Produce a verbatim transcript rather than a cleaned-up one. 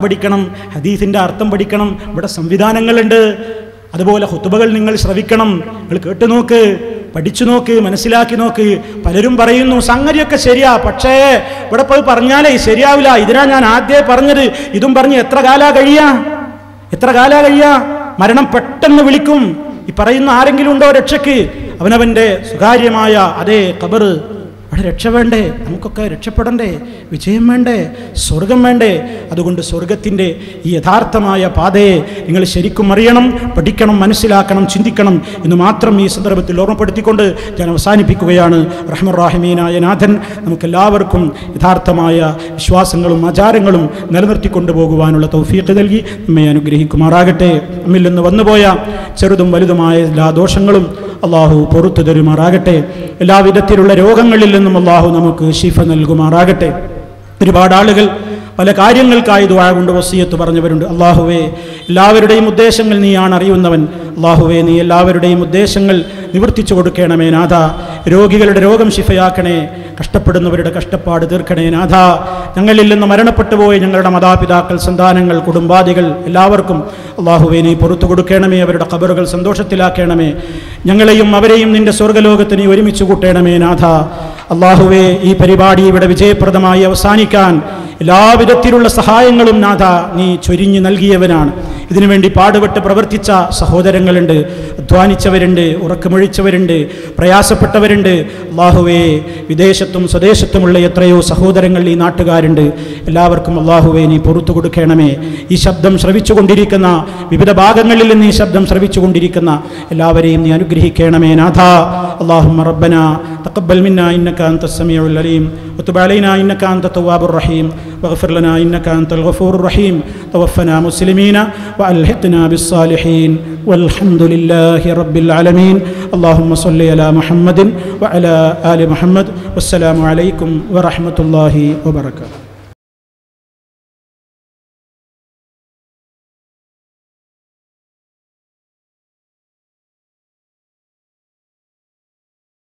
പഠിക്കണം, ഹദീസിൻ്റെ അർത്ഥം പഠിക്കണം. ഇവിടെ സംവിധാനങ്ങളുണ്ട്. അതുപോലെ ഖുതുബകൾ നിങ്ങൾ ശ്രവിക്കണം, നിങ്ങൾ കേട്ടു നോക്ക്, പഠിച്ചു നോക്ക്, മനസ്സിലാക്കി നോക്ക്. പലരും പറയുന്നു സംഗതിയൊക്കെ ശരിയാ, പക്ഷേ ഇവിടെ പോയി പറഞ്ഞാലേ ശരിയാവില്ല. ഇതിനാ ഞാൻ ആദ്യമേ പറഞ്ഞത്. ഇതും പറഞ്ഞ് എത്ര കാലാ കഴിയാ എത്ര കാലാ കഴിയാ മരണം പെട്ടെന്ന് വിളിക്കും. ഈ പറയുന്ന ആരെങ്കിലും ഉണ്ടോ രക്ഷയ്ക്ക്? അവനവൻ്റെ സ്വകാര്യമായ അതേ ഖബർ, അവിടെ രക്ഷ വേണ്ടേ? നമുക്കൊക്കെ രക്ഷപ്പെടണ്ടേ? വിജയം വേണ്ടേ? സ്വർഗം വേണ്ടേ? അതുകൊണ്ട് സ്വർഗത്തിൻ്റെ ഈ യഥാർത്ഥമായ പാതയെ നിങ്ങൾ ശരിക്കും അറിയണം, പഠിക്കണം, മനസ്സിലാക്കണം, ചിന്തിക്കണം എന്ന് മാത്രം ഈ സന്ദർഭത്തിൽ ഓർമ്മപ്പെടുത്തിക്കൊണ്ട് ഞാൻ അവസാനിപ്പിക്കുകയാണ്. റഹ്മൻറഹീമായ നാഥൻ നമുക്കെല്ലാവർക്കും യഥാർത്ഥമായ വിശ്വാസങ്ങളും ആചാരങ്ങളും നിലനിർത്തിക്കൊണ്ടു പോകുവാനുള്ള തൗഫീഖ് നൽകി നമ്മെ അനുഗ്രഹിക്കുമാറാകട്ടെ. നമ്മിൽ നിന്ന് വന്നുപോയ ചെറുതും വലുതുമായ എല്ലാ ദോഷങ്ങളും അള്ളാഹു പുറത്തു തരുമാറാകട്ടെ. എല്ലാവിധത്തിലുള്ള രോഗങ്ങളിൽ നിന്നും അള്ളാഹു നമുക്ക് ശിഫ നൽകുമാറാകട്ടെ. ഒരുപാട് ആളുകൾ പല കാര്യങ്ങൾക്കായി ദുആ കൊണ്ട് വസിയത്ത് പറഞ്ഞവരുണ്ട്. അള്ളാഹുവേ, എല്ലാവരുടെയും ഉദ്ദേശങ്ങൾ നീയാണ് അറിയുന്നവൻ. അള്ളാഹുവേ, നീ എല്ലാവരുടെയും ഉദ്ദേശങ്ങൾ നിവർത്തിച്ചു കൊടുക്കണമേ നാഥ. രോഗികളുടെ രോഗം ശിഫയാക്കണേ, കഷ്ടപ്പെടുന്നവരുടെ കഷ്ടപ്പാട് തീർക്കണേ നാഥ. ഞങ്ങളിൽ നിന്ന് മരണപ്പെട്ടു പോയി ഞങ്ങളുടെ മാതാപിതാക്കൾ, സന്താനങ്ങൾ, കുടുംബാദികൾ എല്ലാവർക്കും അള്ളാഹുവേ നീ പുറത്തു കൊടുക്കണമേ. അവരുടെ ഖബറുകൾ സന്തോഷത്തിലാക്കണമേ. ഞങ്ങളെയും അവരെയും നിന്റെ സ്വർഗ്ഗലോകത്ത് നീ ഒരുമിച്ച് കൂട്ടണമേ നാഥ. അള്ളാഹുവേ, ഈ പരിപാടി ഇവിടെ വിജയപ്രദമായി അവസാനിക്കാൻ എല്ലാവിധത്തിലുള്ള സഹായങ്ങളും നാഥ നീ ചൊരിഞ്ഞു നൽകിയവനാണ്. ഇതിനുവേണ്ടി പാടുപെട്ട് പ്രവർത്തിച്ച സഹോദരങ്ങളുണ്ട്, അധ്വാനിച്ചവരുണ്ട്, ഉറക്കമൊഴിച്ചവരുണ്ട്, പ്രയാസപ്പെട്ടവരുണ്ട്. അള്ളാഹുവേ, വിദേശത്തും സ്വദേശത്തുമുള്ള എത്രയോ സഹോദരങ്ങൾ ഈ നാട്ടുകാരുണ്ട്. എല്ലാവർക്കും അള്ളാഹുവേ നീ പുറത്തു കൊടുക്കണമേ. ഈ ശബ്ദം ശ്രവിച്ചുകൊണ്ടിരിക്കുന്ന വിവിധ ഭാഗങ്ങളിൽ നിന്ന് ഈ ശബ്ദം ശ്രവിച്ചുകൊണ്ടിരിക്കുന്ന എല്ലാവരെയും നീ അനുഗ്രഹിക്കണമേ നാഥ. اللهم ربنا تقبل منا إنك أنت السميع العليم وتب علينا إنك أنت التواب الرحيم واغفر لنا إنك أنت الغفور الرحيم توفنا مسلمين وألحقنا بالصالحين والحمد لله رب العالمين. اللهم صل على محمد وعلى آل محمد والسلام عليكم ورحمة الله وبركاته.